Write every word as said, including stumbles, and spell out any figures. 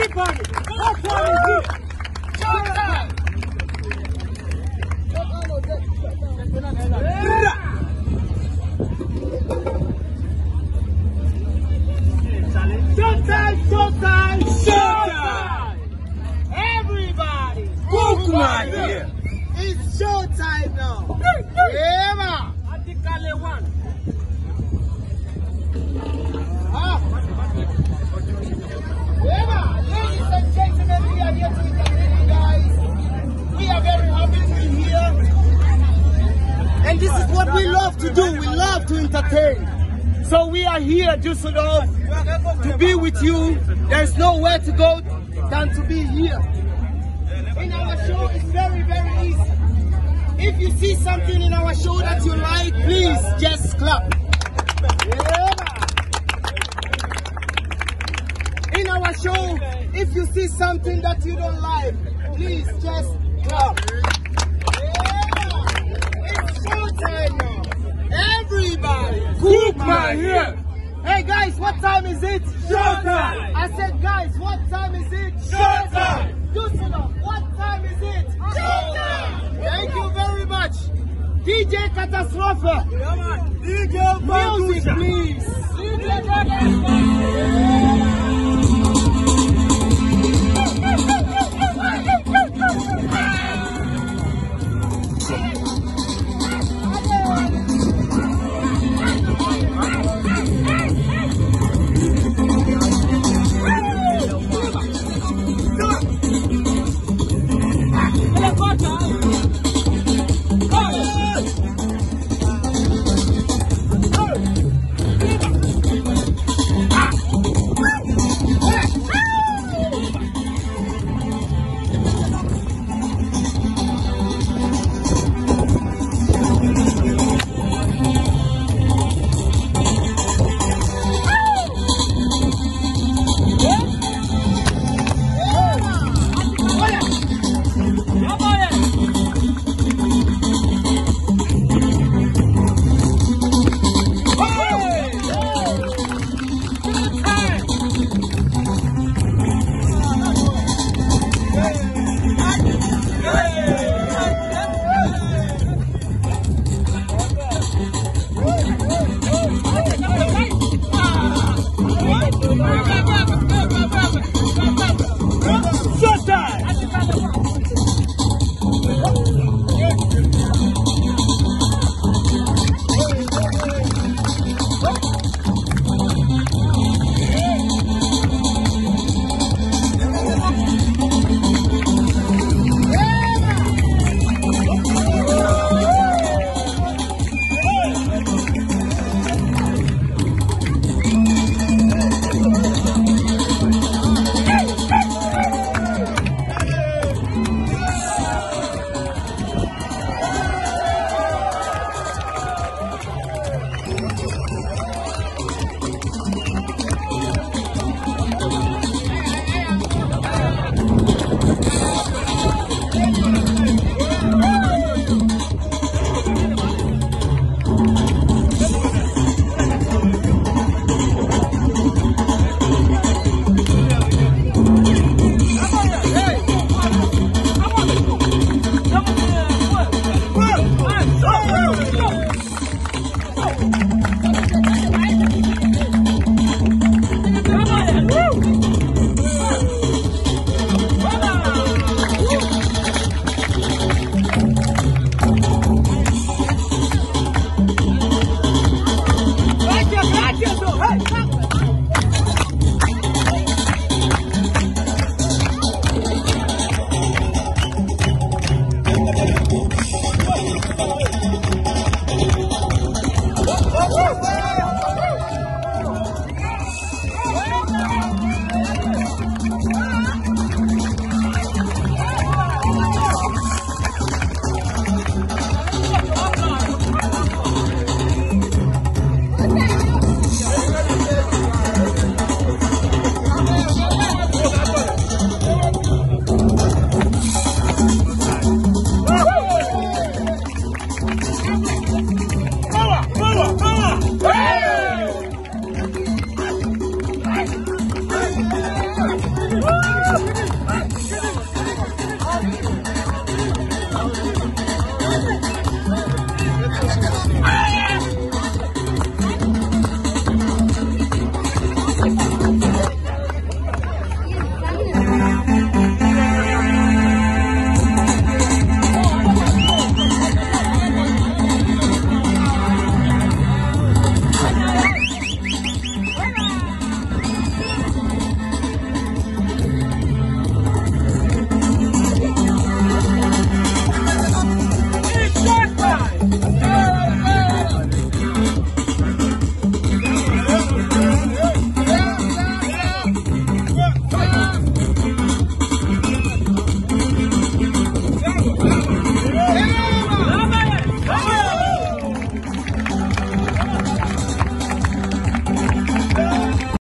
Everybody, what time is it? Showtime! Showtime, showtime, showtime! Everybody! Cook man here! It's showtime now! Yeah, man! Article one. Ah! Yeah, man! Ladies and gentlemen, we are here to entertain you guys. We are very happy to be here. And this is what we love to do. We love to entertain. So we are here, Düsseldorf, to be with you. There's nowhere to go than to be here. In our show, it's very, very easy. If you see something in our show that you like, please just clap. Yeah. In our show, if you see something that you don't like, please just clap. Yeah. It's showtime now. Everybody, Cook man here! Hey guys, what time is it? Showtime! I said, guys, what time is it? Showtime! Düsseldorf, what time is it? Showtime! Thank you very much. D J Katastrophe. D J Music, please. D J Katastrophe.